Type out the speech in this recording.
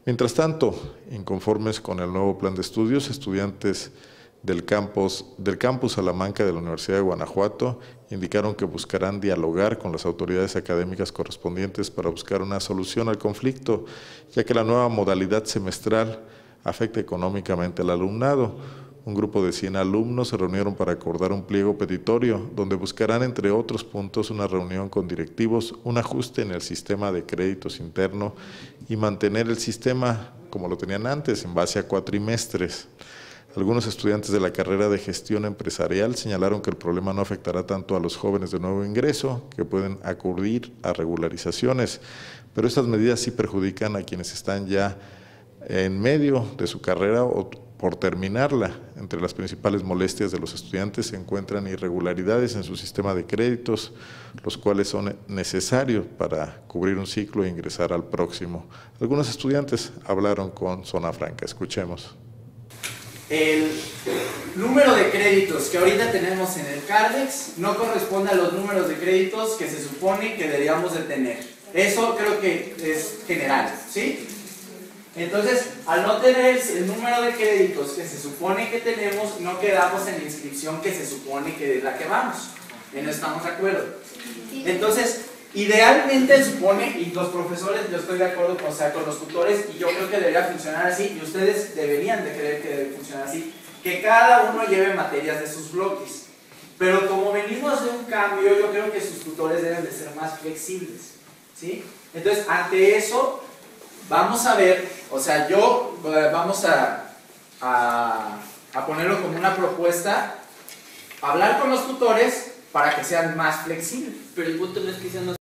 Mientras tanto, inconformes con el nuevo plan de estudios, estudiantes del campus Salamanca de la Universidad de Guanajuato indicaron que buscarán dialogar con las autoridades académicas correspondientes para buscar una solución al conflicto, ya que la nueva modalidad semestral afecta económicamente al alumnado. Un grupo de 100 alumnos se reunieron para acordar un pliego petitorio, donde buscarán, entre otros puntos, una reunión con directivos, un ajuste en el sistema de créditos interno y mantener el sistema como lo tenían antes, en base a cuatrimestres. Algunos estudiantes de la carrera de gestión empresarial señalaron que el problema no afectará tanto a los jóvenes de nuevo ingreso, que pueden acudir a regularizaciones, pero estas medidas sí perjudican a quienes están ya en medio de su carrera o por terminarla. Entre las principales molestias de los estudiantes se encuentran irregularidades en su sistema de créditos, los cuales son necesarios para cubrir un ciclo e ingresar al próximo. Algunos estudiantes hablaron con Zona Franca. Escuchemos. El número de créditos que ahorita tenemos en el Cardex no corresponde a los números de créditos que se supone que deberíamos de tener. Eso creo que es general, ¿sí? Entonces, al no tener el número de créditos que se supone que tenemos, no quedamos en la inscripción que se supone que es la que vamos. ¿En eso estamos de acuerdo? Entonces, idealmente supone, y los profesores, yo estoy de acuerdo con los tutores, y yo creo que debería funcionar así, y ustedes deberían de creer que debe funcionar así, que cada uno lleve materias de sus bloques. Pero como venimos de un cambio, yo creo que sus tutores deben de ser más flexibles, ¿sí? Entonces, ante eso, vamos a ver, vamos a ponerlo como una propuesta, hablar con los tutores para que sean más flexibles. Pero el punto no es que sean más